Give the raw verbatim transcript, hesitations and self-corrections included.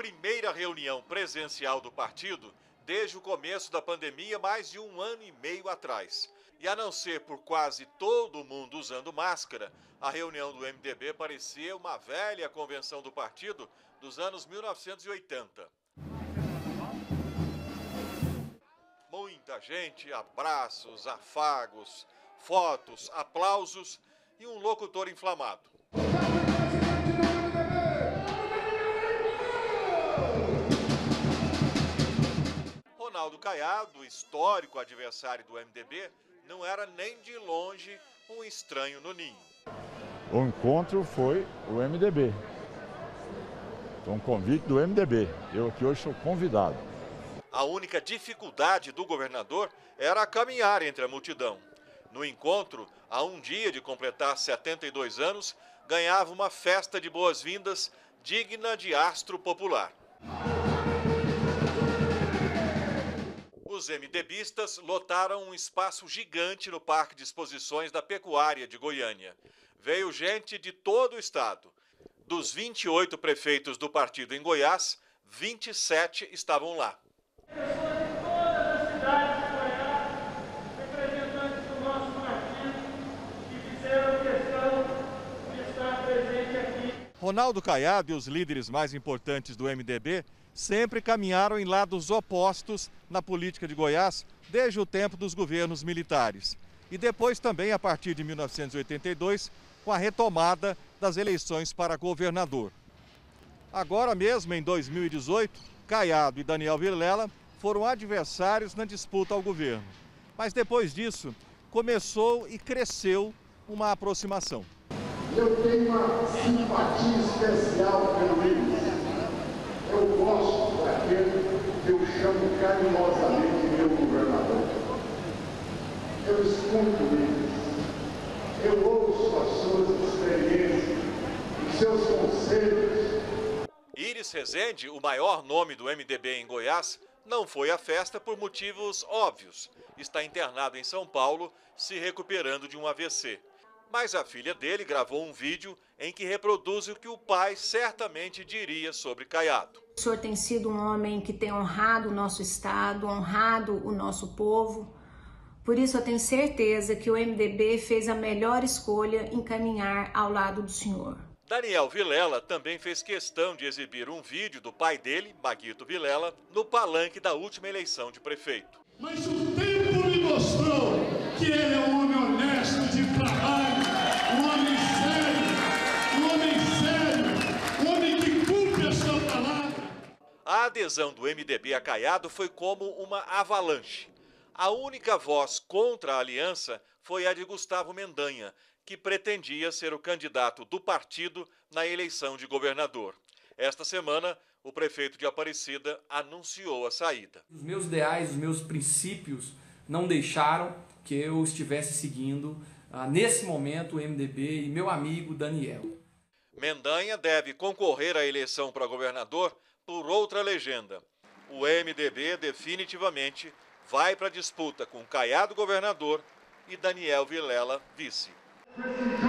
primeira reunião presencial do partido desde o começo da pandemia, mais de um ano e meio atrás. E a não ser por quase todo mundo usando máscara, a reunião do M D B parecia uma velha convenção do partido dos anos mil novecentos e oitenta. Muita gente, abraços, afagos, fotos, aplausos e um locutor inflamado. Ronaldo Caiado, histórico adversário do M D B, não era nem de longe um estranho no ninho. O encontro foi o M D B. Foi um convite do M D B. Eu aqui hoje sou convidado. A única dificuldade do governador era caminhar entre a multidão. No encontro, a um dia de completar setenta e dois anos, ganhava uma festa de boas-vindas digna de astro popular. Os MDBistas lotaram um espaço gigante no Parque de Exposições da Pecuária de Goiânia. Veio gente de todo o estado. Dos vinte e oito prefeitos do partido em Goiás, vinte e sete estavam lá. Ronaldo Caiado e os líderes mais importantes do M D B sempre caminharam em lados opostos na política de Goiás desde o tempo dos governos militares. E depois também a partir de mil novecentos e oitenta e dois, com a retomada das eleições para governador. Agora mesmo, em dois mil e dezoito, Caiado e Daniel Vilela foram adversários na disputa ao governo. Mas depois disso, começou e cresceu uma aproximação. Eu tenho uma simpatia especial pelo Iris. Eu gosto daquele que eu chamo carinhosamente meu governador. Eu escuto o Iris. Eu ouço as suas experiências, os seus conselhos. Iris Rezende, o maior nome do M D B em Goiás, não foi à festa por motivos óbvios. Está internado em São Paulo, se recuperando de um A V C. Mas a filha dele gravou um vídeo em que reproduz o que o pai certamente diria sobre Caiado. O senhor tem sido um homem que tem honrado o nosso estado, honrado o nosso povo. Por isso eu tenho certeza que o M D B fez a melhor escolha em caminhar ao lado do senhor. Daniel Vilela também fez questão de exibir um vídeo do pai dele, Maguito Vilela, no palanque da última eleição de prefeito. Mas o tempo me mostrou que ele é um homem honesto de trabalho, um homem sério, um homem sério, um homem que cumpre a sua palavra. A adesão do M D B a Caiado foi como uma avalanche. A única voz contra a aliança foi a de Gustavo Mendanha, que pretendia ser o candidato do partido na eleição de governador. Esta semana, o prefeito de Aparecida anunciou a saída. Os meus ideais, os meus princípios não deixaram que eu estivesse seguindo, ah, nesse momento, o M D B e meu amigo Daniel. Mendanha deve concorrer à eleição para governador por outra legenda. O M D B definitivamente vai para a disputa com Caiado governador e Daniel Vilela vice.